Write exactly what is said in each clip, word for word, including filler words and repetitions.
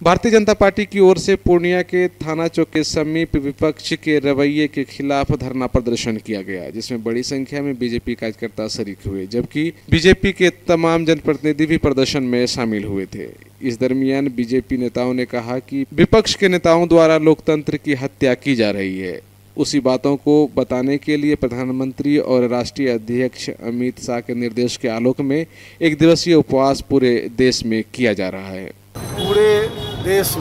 Bharatiya Janata party की ओर से पूर्णिया के थाना चौक के समीप विपक्ष के रवैये के खिलाफ धरना प्रदर्शन किया गया, जिसमें बड़ी संख्या में बीजेपी कार्यकर्ता शरीक हुए, जबकि बीजेपी के तमाम जनप्रतिनिधि भी प्रदर्शन में शामिल हुए थे। इस दरमियान बीजेपी नेताओं ने कहा कि विपक्ष के नेताओं द्वारा लोकतंत्र की हत्या की जा रही है। उसी बातों को बताने के लिए प्रधानमंत्री और राष्ट्रीय अध्यक्ष अमित शाह के निर्देश के आलोक में एक दिवसीय उपवास पूरे देश में किया जा रहा है। पूरे देश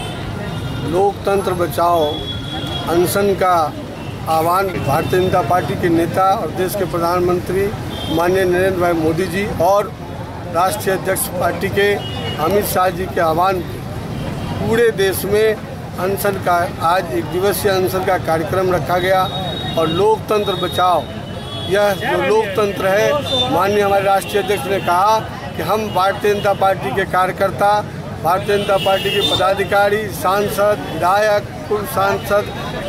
में लोकतंत्र बचाओ अनशन का आह्वान भारतीय जनता पार्टी के नेता और देश के प्रधानमंत्री माननीय नरेंद्र भाई मोदी जी और राष्ट्रीय अध्यक्ष पार्टी के अमित शाह जी के आह्वान पूरे देश में अनशन का आज एक दिवसीय अनशन का कार्यक्रम रखा गया। और लोकतंत्र बचाओ, यह जो लोकतंत्र है, माननीय हमारे राष्ट्रीय अध्यक्ष ने कहा कि हम भारतीय जनता पार्टी के कार्यकर्ता, भारतीय जनता पार्टी के पदाधिकारी, सांसद, विधायक, पूर्व सांसद,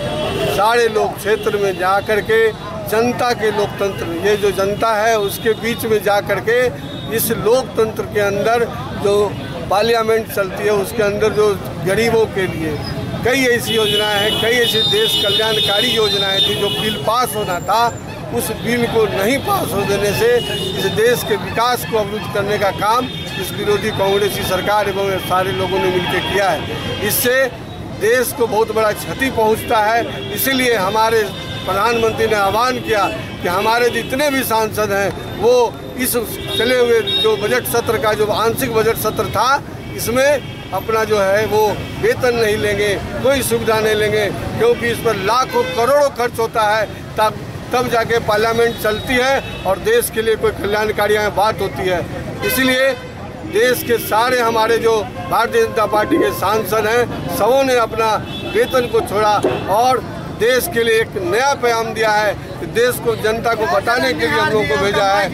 सारे लोग क्षेत्र में जा कर के जनता के लोकतंत्र में, ये जो जनता है उसके बीच में जा कर के इस लोकतंत्र के अंदर जो पार्लियामेंट चलती है उसके अंदर जो गरीबों के लिए कई ऐसी योजनाएं हैं, कई ऐसी देश कल्याणकारी योजनाएं थी, जो बिल पास होना था उस बिल को नहीं पास हो देने से इस देश के विकास को अवरुद्ध करने का काम इस विरोधी कांग्रेसी सरकार एवं सारे लोगों ने मिलकर किया है। इससे देश को बहुत बड़ा क्षति पहुंचता है। इसीलिए हमारे प्रधानमंत्री ने आह्वान किया कि हमारे जितने भी सांसद हैं वो इस चले हुए जो बजट सत्र का जो आंशिक बजट सत्र था, इसमें अपना जो है वो वेतन नहीं लेंगे, कोई सुविधा नहीं लेंगे, क्योंकि इस पर लाखों करोड़ों खर्च होता है, तब तब जाके पार्लियामेंट चलती है और देश के लिए कोई कल्याणकारी बात होती है। इसलिए देश के सारे हमारे जो भारतीय जनता पार्टी के सांसद हैं, सबों ने अपना वेतन को छोड़ा और देश के लिए एक नया पैगाम दिया है कि देश को जनता को बताने के लिए हम लोगों को भेजा है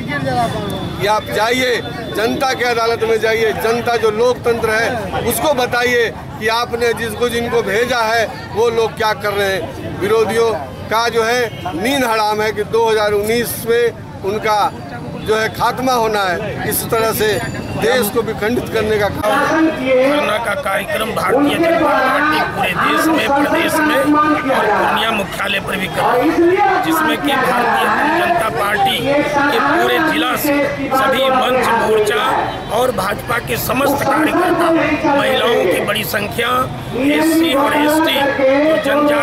कि आप जाइए जनता के अदालत में जाइए, जनता जो लोकतंत्र है उसको बताइए कि आपने जिसको जिनको भेजा है वो लोग क्या कर रहे हैं। विरोधियों का जो है नींद हराम है कि दो हज़ार उन्नीस में उनका जो है खात्मा होना है। इस तरह से देश को विखंडित करने का धरना का कार्यक्रम भारतीय जनता पार्टी पूरे देश में, प्रदेश में और पूर्णिया मुख्यालय पर भी कर रही है, जिसमें कि भारतीय जनता पार्टी के पूरे जिला से सभी मंच, मोर्चा और भाजपा के समस्त कार्यकर्ता, महिलाओं की बड़ी संख्या, एससी और एसटी, जो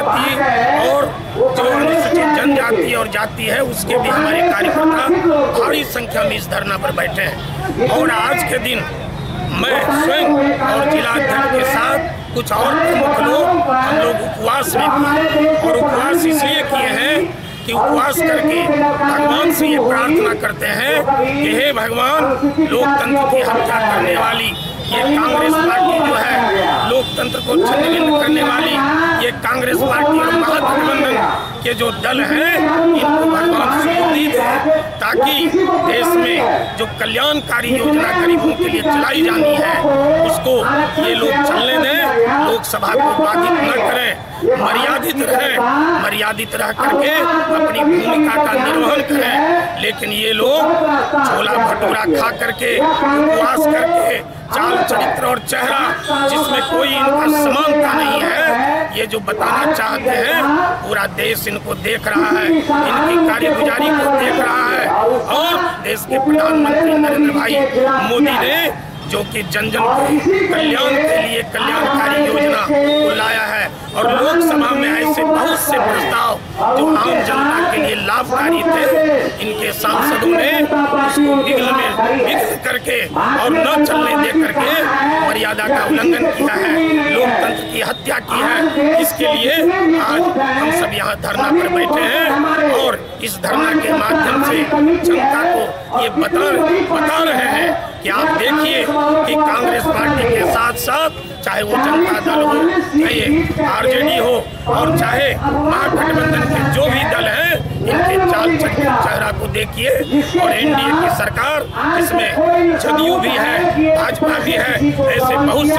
जनजाति और जो अनुसूचित जनजाति और जाति है उसके भी हमारे कार्यकर्ता भारी संख्या में इस धरना पर बैठे हैं। और आज के दिन मैं स्वयं और जिला अध्यक्ष के साथ कुछ और प्रमुख लोग हम लोग उपवास में किए, और उपवास इसलिए किए हैं कि उपवास करके भगवान से ये प्रार्थना करते हैं कि हे भगवान, लोकतंत्र की हत्या करने वाली ये कांग्रेस पार्टी जो है, लोकतंत्र को छिन्न भिन्न करने वाली ये कांग्रेस पार्टी और महागठबंधन के जो दल हैं, इनको भगवान सुबुद्धि दे, ताकि देश में जो कल्याणकारी योजना गरीबों के लिए चलाई जानी है उसको ये लोग चलने दें, लोकसभा को बाधित न करें, मर्यादित रहें, मर्यादित रह करके अपनी भूमिका का निर्वहन करें। लेकिन ये लोग छोला भटूरा खा करके, उपवास करके, चाल चरित्र और चेहरा जिसमें कोई इनका समानता नहीं है, ये जो बताना चाहते हैं, पूरा देश इनको देख रहा है, इनकी कार्यगुजारी को देख रहा है। और देश के प्रधानमंत्री नरेंद्र भाई मोदी ने जो कि जन जन के कल्याण के लिए कल्याणकारी योजना को लाया है, और लोकसभा में ऐसे बहुत से प्रस्ताव जो आम जनता के लिए लाभकारी थे, इनके सांसदों ने उसको विघ्न में विघ्न करके और न चलने दे करके मर्यादा का उल्लंघन किया है, लोकतंत्र की हत्या की है। इसके लिए आज हम सब यहाँ धरना पर बैठे हैं और इस धरना के माध्यम से जनता को ये बता बता रहे हैं कि आप देखिए कि कांग्रेस पार्टी के साथ साथ चाहे वो जनता दल हो, चाहे आरजेडी हो और चाहे महागठबंधन के जो भी दल हैं, इनके चाल चक्र चेहरा को देखिए। और एनडीए की सरकार, इसमें जदयू भी है, भाजपा भी है, ऐसे बहुत से दल हैं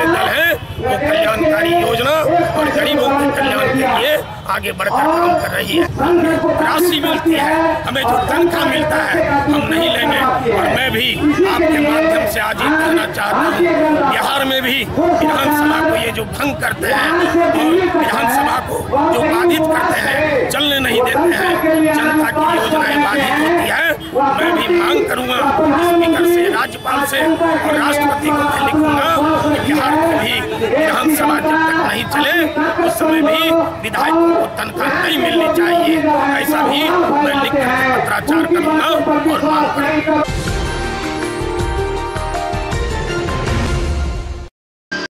है वो कल्याणकारी योजना और गरीबों के कल्याण के लिए आगे बढ़कर काम कर रही है। राशि मिलती है, हमें जो तनख्वाह मिलता है हम नहीं लेंगे। और मैं भी आपके माध्यम से आज ये कहना चाहता हूँ, बिहार में भी विधानसभा को ये जो भंग करते हैं और विधानसभा को जो बाधित करते हैं, चलने नहीं देते हैं, जनता की योजनाएं बाधित होती है। मैं भी मांग करूंगा स्पीकर से, राज्यपाल से और राष्ट्रपति को मैं लिखूंगा कि बिहार में भी विधानसभा जब तक नहीं चले उस समय भी विधायकों को तनख्वाह नहीं मिलनी चाहिए। ऐसा भी मैं लिख कर पत्राचार करूंगा और मांग करूंगा।